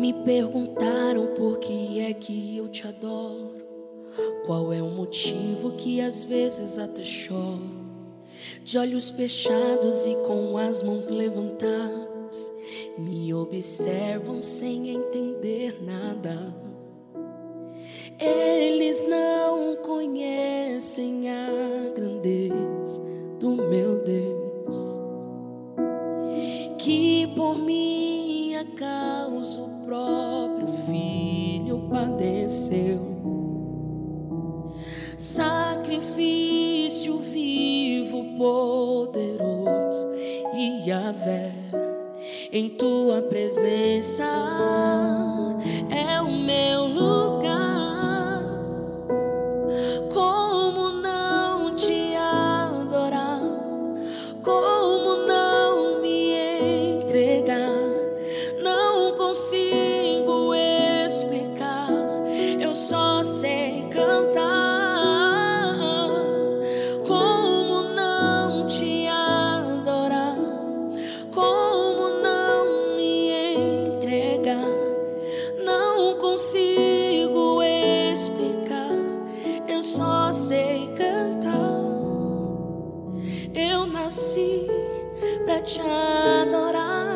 Me perguntaram por que é que eu te adoro, qual é o motivo que às vezes até choro. De olhos fechados e com as mãos levantadas, me observam sem entender nada. Eles não conhecem a grandeza do meu Deus, que por minha causa o próprio Filho padeceu. Sacrifício vivo, poderoso, e Yahvé, em tua presença é o meu lugar. Como não te adorar? Como não me entregar? Não consigo explicar, eu só sei cantar. Consigo explicar, eu só sei cantar. Eu nasci pra te adorar.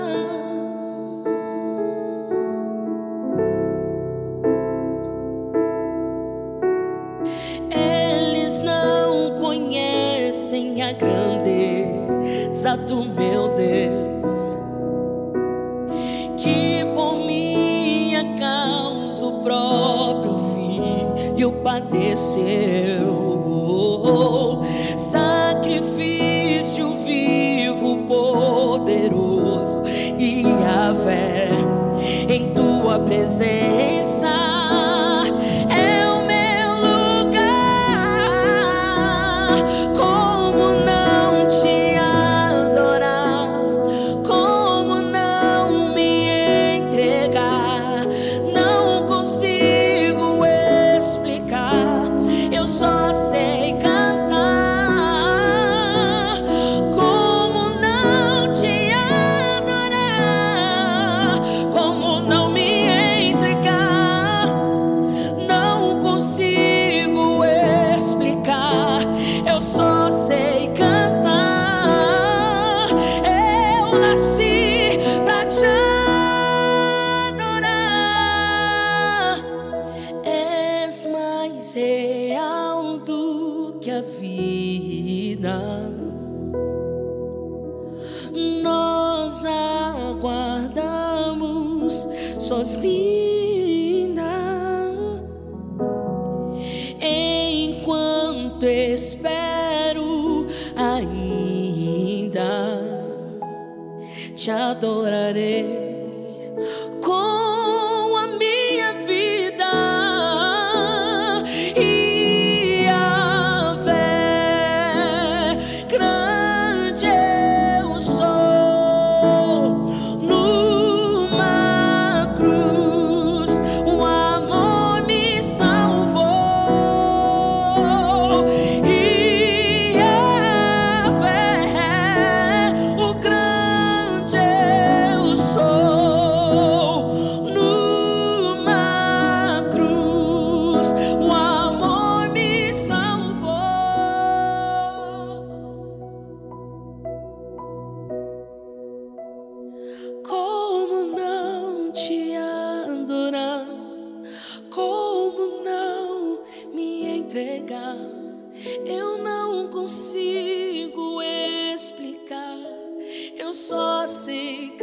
Eles não conhecem a grandeza do meu Deus, que por minha causa o próprio Filho padeceu. Sacrifício vivo, poderoso, e Yahvé, em tua presença é o meu lugar. Como não te adorar? Como não me entregar? Não consigo explicar, eu só sei cantar. Como não te adorar? Como não me entregar? Não consigo explicar, eu só sei cantar. Eu nasci pra te adorar. És mais real do que a vida. Nós aguardamos sua vinda. Enquanto espero ainda, te adorarei com a minha vida. Yahvé, grande eu sou. Numa cruz o amor me salvou. Yahvé, o grande eu sou. Numa cruz o amor me salvou. Como não te adorar? Como não me entregar? Eu não consigo explicar, eu só sei